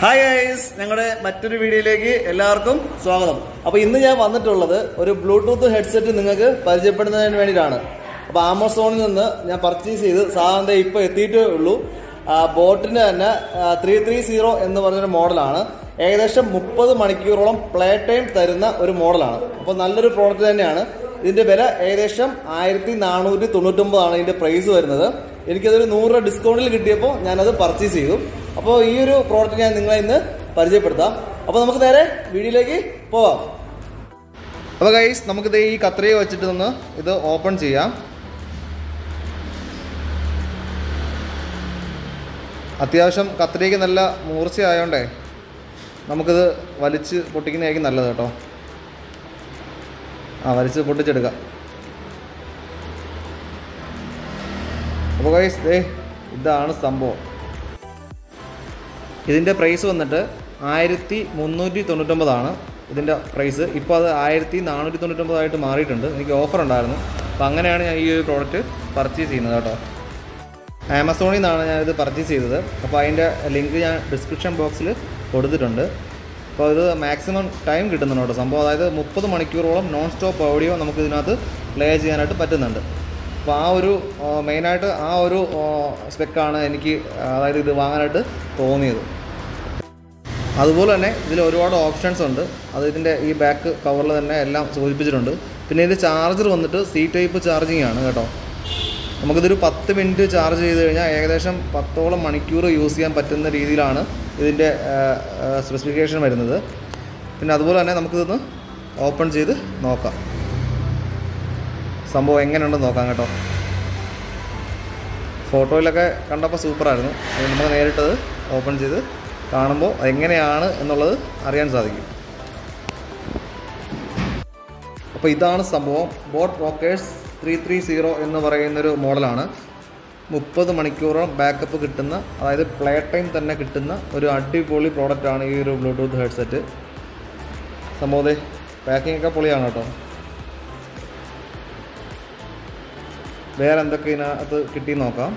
Hi guys, ഞങ്ങളുടെ മറ്റൊരു വീഡിയോയിലേക്ക് എല്ലാവർക്കും സ്വാഗതം. അപ്പോൾ ഇന്ന് ഞാൻ വന്നിട്ടുള്ളത് ഒരു ബ്ലൂടൂത്ത് ഹെഡ്സെറ്റ് നിങ്ങൾക്ക് പരിചയപ്പെടുന്നതിന് വേണ്ടിയിട്ടാണ്. അപ്പോൾ ആമസോണിൽ നിന്ന് ഞാൻ പർച്ചേസ് ചെയ്ത് സാധാരണ ഇപ്പോൾ എത്തിയിട്ടേ ഉള്ളൂ. ബോട്ടിൻ്റെ തന്നെ 330 എന്ന് പറഞ്ഞൊരു മോഡലാണ്. ഏകദേശം 30 മണിക്കൂറോളം പ്ലേ ടൈം തരുന്ന ഒരു മോഡലാണ്. അപ്പോൾ നല്ലൊരു പ്രോഡക്റ്റ് തന്നെയാണ്. ഇതിൻ്റെ വില ഏകദേശം 1499 ഇതിൻ്റെ പ്രൈസ് വരുന്നത്. എനിക്കതൊരു 100 രൂപ ഡിസ്കൗണ്ടിൽ കിട്ടിയപ്പോൾ ഞാനത് പർച്ചേസ് ചെയ്തു. അപ്പോൾ ഈ ഒരു പ്രോഡക്റ്റ് ഞാൻ നിങ്ങളെ ഇന്ന് പരിചയപ്പെടുത്താം. അപ്പോൾ നമുക്ക് നേരെ വീഡിയോയിലേക്ക് പോവാം. അപ്പോൾ ഗൈസ്, നമുക്കിത് ഈ കത്രിക വെച്ചിട്ട് ഒന്ന് ഇത് ഓപ്പൺ ചെയ്യാം. അത്യാവശ്യം കത്രികയ്ക്ക് നല്ല മൂർച്ചയായതുകൊണ്ടേ നമുക്കിത് വലിച്ച് പൊട്ടിക്കുന്നതായിരിക്കും നല്ലത് കേട്ടോ. വലിച്ച് പൊട്ടിച്ചെടുക്കാം. അപ്പോൾ ഗൈസ്, ഇതാണ് സംഭവം. ഇതിൻ്റെ പ്രൈസ് വന്നിട്ട് 1399 ഇതിൻ്റെ പ്രൈസ്. ഇപ്പോൾ അത് 1499 മാറിയിട്ടുണ്ട്. എനിക്ക് ഓഫർ ഉണ്ടായിരുന്നു. അപ്പോൾ അങ്ങനെയാണ് ഞാൻ ഈ ഒരു പ്രോഡക്റ്റ് പർച്ചേസ് ചെയ്യുന്നത് കേട്ടോ. ആമസോണിൽ നിന്നാണ് ഞാനിത് പർച്ചേസ് ചെയ്തത്. അപ്പോൾ അതിൻ്റെ ലിങ്ക് ഞാൻ ഡിസ്ക്രിപ്ഷൻ ബോക്സിൽ കൊടുത്തിട്ടുണ്ട്. അപ്പോൾ ഇത് മാക്സിമം ടൈം കിട്ടുന്നുണ്ട് കേട്ടോ സംഭവം. അതായത് 30 മണിക്കൂറോളം നോൺ സ്റ്റോപ്പ് ഓഡിയോ നമുക്ക് ഇതിനകത്ത് പ്ലേ ചെയ്യാനായിട്ട് പറ്റുന്നുണ്ട്. അപ്പോൾ ആ ഒരു മെയിനായിട്ട് ആ ഒരു സ്പെക്കാണ് എനിക്ക് അതായത് ഇത് വാങ്ങാനായിട്ട് തോന്നിയത്. അതുപോലെ തന്നെ ഇതിൽ ഒരുപാട് ഓപ്ഷൻസ് ഉണ്ട്. അത് ഇതിൻ്റെ ഈ ബാക്ക് കവറിൽ തന്നെ എല്ലാം സൂചിപ്പിച്ചിട്ടുണ്ട്. പിന്നെ ഇതിൻ്റെ ചാർജർ വന്നിട്ട് സി ടൈപ്പ് ചാർജിങ് ആണ് കേട്ടോ. നമുക്കിതൊരു 10 മിനിറ്റ് ചാർജ് ചെയ്ത് കഴിഞ്ഞാൽ ഏകദേശം 10ഓളം മണിക്കൂർ യൂസ് ചെയ്യാൻ പറ്റുന്ന രീതിയിലാണ് ഇതിൻ്റെ സ്പെസിഫിക്കേഷൻ വരുന്നത്. പിന്നെ അതുപോലെ തന്നെ നമുക്കിതൊന്ന് ഓപ്പൺ ചെയ്ത് നോക്കാം. സംഭവം എങ്ങനെയുണ്ടെന്ന് നോക്കാം കേട്ടോ. ഫോട്ടോയിലൊക്കെ കണ്ടപ്പോൾ സൂപ്പറായിരുന്നു. അത് നമുക്ക് നേരിട്ടത് ഓപ്പൺ ചെയ്ത് കാണുമ്പോൾ എങ്ങനെയാണ് എന്നുള്ളത് അറിയാൻ സാധിക്കും. അപ്പോൾ ഇതാണ് സംഭവം. ബോട്ട് റോക്കേഴ്സ് 330 എന്ന് പറയുന്നൊരു മോഡലാണ്. 30 മണിക്കൂറോളം ബാക്കപ്പ് കിട്ടുന്ന, അതായത് പ്ലേ ടൈം തന്നെ കിട്ടുന്ന ഒരു അടിപൊളി പ്രോഡക്റ്റാണ് ഈ ഒരു ബ്ലൂടൂത്ത് ഹെഡ്സെറ്റ്. സംഭവത്തെ പാക്കിംഗ് ഒക്കെ പൊളിയാണ് കേട്ടോ. വേറെ എന്തൊക്കെ ഇതിനകത്ത് കിട്ടി നോക്കാം.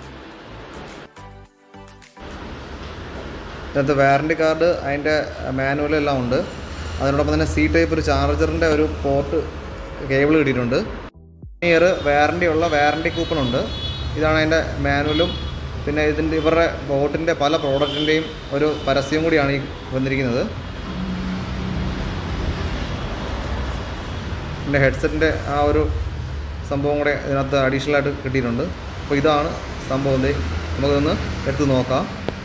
ഇതിനകത്ത് വാറണ്ടി കാർഡ്, അതിൻ്റെ മാനുവൽ എല്ലാം ഉണ്ട്. അതിനോടൊപ്പം തന്നെ സി ടൈപ്പ് ഒരു ചാർജറിൻ്റെ ഒരു പോർട്ട് കേബിൾ കിട്ടിയിട്ടുണ്ട്. ഇയർ വാറണ്ടി കൂപ്പണുണ്ട്. ഇതാണ് അതിൻ്റെ മാനുവലും. പിന്നെ ഇവരുടെ ബോട്ടിൻ്റെ പല പ്രോഡക്റ്റിൻ്റെയും ഒരു പരസ്യം കൂടിയാണ് ഈ വന്നിരിക്കുന്നത്. പിന്നെ ഹെഡ്സെറ്റിൻ്റെ ആ ഒരു സംഭവം കൂടെ ഇതിനകത്ത് അഡീഷണലായിട്ട് കിട്ടിയിട്ടുണ്ട്. അപ്പോൾ ഇതാണ് സംഭവം. നമുക്കൊന്ന് എടുത്ത് നോക്കാം.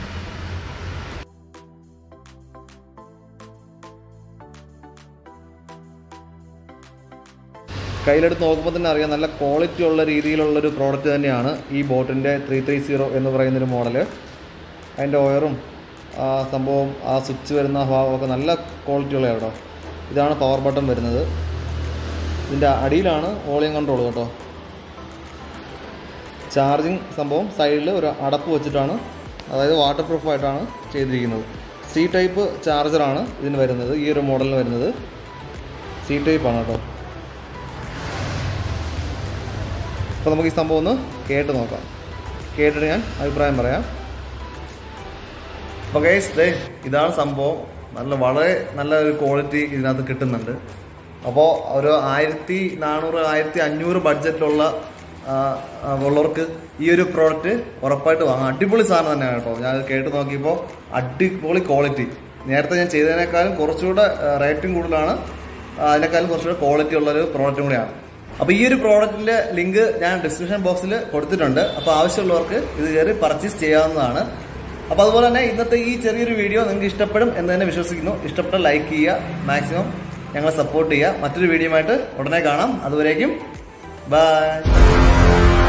കയ്യിലെടുത്ത് നോക്കുമ്പോൾ തന്നെ അറിയാം, നല്ല ക്വാളിറ്റി ഉള്ള രീതിയിലുള്ളൊരു പ്രോഡക്റ്റ് തന്നെയാണ് ഈ ബോട്ടിൻ്റെ 330 എന്ന് പറയുന്നൊരു മോഡൽ. അതിൻ്റെ ഒയറും ആ സംഭവം, ആ സ്വിച്ച് വരുന്ന ഭാഗമൊക്കെ നല്ല ക്വാളിറ്റി ഉള്ള കേട്ടോ. ഇതാണ് പവർ ബട്ടൺ വരുന്നത്. ഇതിൻ്റെ അടിയിലാണ് വോളിയം കൺട്രോൾ കേട്ടോ. ചാർജിങ് സംഭവം സൈഡിൽ ഒരു അടപ്പ് വെച്ചിട്ടാണ്, അതായത് വാട്ടർ പ്രൂഫായിട്ടാണ് ചെയ്തിരിക്കുന്നത്. സി ടൈപ്പ് ചാർജറാണ് ഇതിന് വരുന്നത്. ഈ ഒരു മോഡലിന് വരുന്നത് സി ടൈപ്പാണ് കേട്ടോ. അപ്പോൾ നമുക്ക് ഈ സംഭവം ഒന്ന് കേട്ട് നോക്കാം. കേട്ടിട്ട് ഞാൻ അഭിപ്രായം പറയാം. അപ്പോൾ ഗൈസ്, ഇതാണ് സംഭവം. വളരെ നല്ല ഒരു ക്വാളിറ്റി ഇതിനകത്ത് കിട്ടുന്നുണ്ട്. അപ്പോൾ ഒരു 1400-1500 ബഡ്ജറ്റിലുള്ള ഉള്ളവർക്ക് ഈ ഒരു പ്രോഡക്റ്റ് ഉറപ്പായിട്ട് വാങ്ങാം. അടിപൊളി സാധനം തന്നെയാണ് കേട്ടോ. ഞാൻ കേട്ട് നോക്കിയപ്പോൾ അടിപൊളി ക്വാളിറ്റി. നേരത്തെ ഞാൻ ചെയ്തതിനേക്കാളും കുറച്ചുകൂടെ റേറ്റും കൂടുതലാണ്. അതിനേക്കാളും കുറച്ചുകൂടെ ക്വാളിറ്റി ഉള്ളൊരു പ്രോഡക്റ്റും കൂടിയാണ്. അപ്പോൾ ഈ ഒരു പ്രോഡക്റ്റിൻ്റെ ലിങ്ക് ഞാൻ ഡിസ്ക്രിപ്ഷൻ ബോക്സിൽ കൊടുത്തിട്ടുണ്ട്. അപ്പോൾ ആവശ്യമുള്ളവർക്ക് ഇത് കയറി പർച്ചേസ് ചെയ്യാവുന്നതാണ്. അപ്പോൾ അതുപോലെ തന്നെ ഇന്നത്തെ ഈ ചെറിയൊരു വീഡിയോ നിങ്ങൾക്ക് ഇഷ്ടപ്പെടും എന്ന് തന്നെ വിശ്വസിക്കുന്നു. ഇഷ്ടപ്പെട്ട ലൈക്ക് ചെയ്യുക, മാക്സിമം ഞങ്ങളെ സപ്പോർട്ട് ചെയ്യുക. മറ്റൊരു വീഡിയോയുമായിട്ട് ഉടനെ കാണാം. അതുവരേക്കും ബൈ.